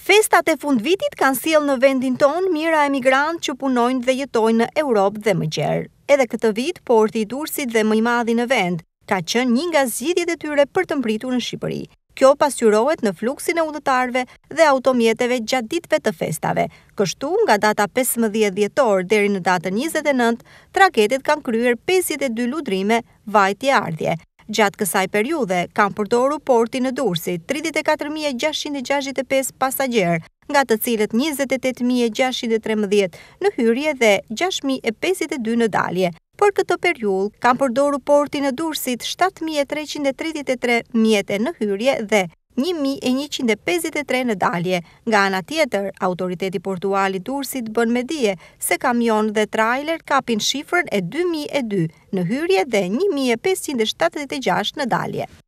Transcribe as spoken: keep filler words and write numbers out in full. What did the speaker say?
Festat e fundvitit kanë sjellë në vendin tonë mijëra emigrantë që punojnë dhe jetojnë në Europë dhe më gjerë. Edhe këtë vit, porti i Durrësit dhe më i madhi në vend ka qenë një nga zgjidhjet e tyre për të mbritur në Shqipëri. Kjo pasqyrohet në fluksin e udhëtarëve dhe automjeteve gjatë ditëve të festave. Kështu, nga data pesëmbëdhjetë dhjetor deri në datën njëzet e nëntë, traketet kanë kryer pesëdhjetë e dy lundrime vajtje-ardhje. Gjatë kësaj periudhe kanë përdorur portin e Durrësit tridhjetë e katër mijë e gjashtëqind e gjashtëdhjetë e pesë pasagjerë, nga të cilët njëzet e tetë mijë e gjashtëqind e trembëdhjetë në hyrje dhe gjashtë mijë e pesëdhjetë e dy në dalje. Për këtë periudhë kanë përdorur portin e Durrësit shtatë mijë e treqind e tridhjetë e tre mjete në hyrje dhe një mijë e njëqind e pesëdhjetë e tre në dalje. Nga ana tjetër, autoriteti portual i Durrësit bën me dije se kamion dhe trailer kapin shifrën e dy mijë e dy në hyrje dhe një mijë e pesëqind e shtatëdhjetë e gjashtë në dalje.